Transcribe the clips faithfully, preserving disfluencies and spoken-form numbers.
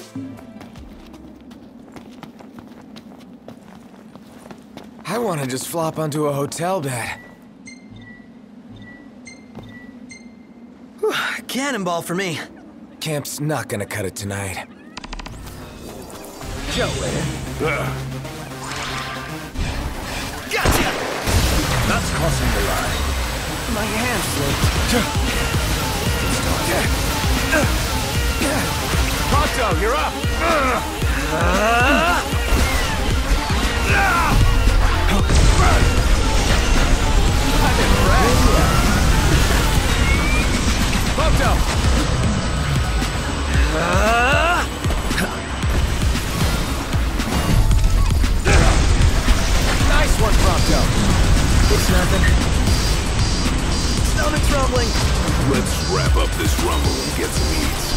I want to just flop onto a hotel bed. Whew, cannonball for me. Camp's not gonna cut it tonight. Joey. Gotcha! That's crossing the line. My hand slipped. Pronto, you're up! Uh, I'm impressed. Photo! uh, Nice one, Prompto. it's nothing. Stomach's rumbling. Let's wrap up this rumble and get some eats.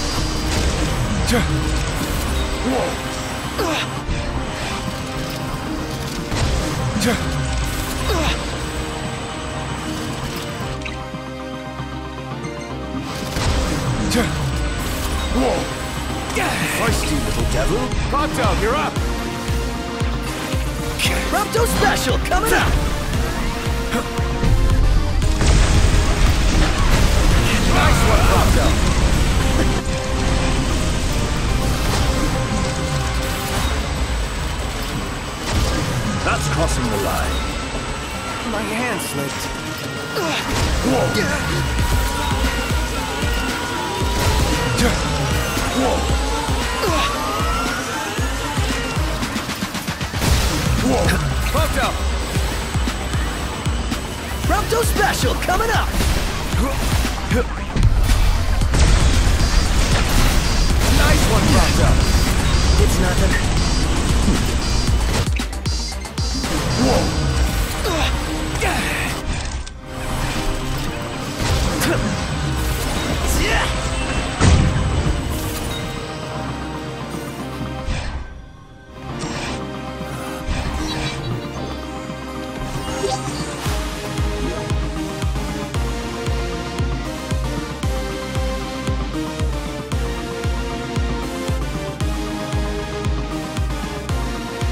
Feisty little devil. Prompto, you're up. Prompto special coming up. Nice one, Prompto. That's crossing the line. My hand slipped. Prompto! Prompto special coming up. Nice one, Prompto. It's nothing. Whoa!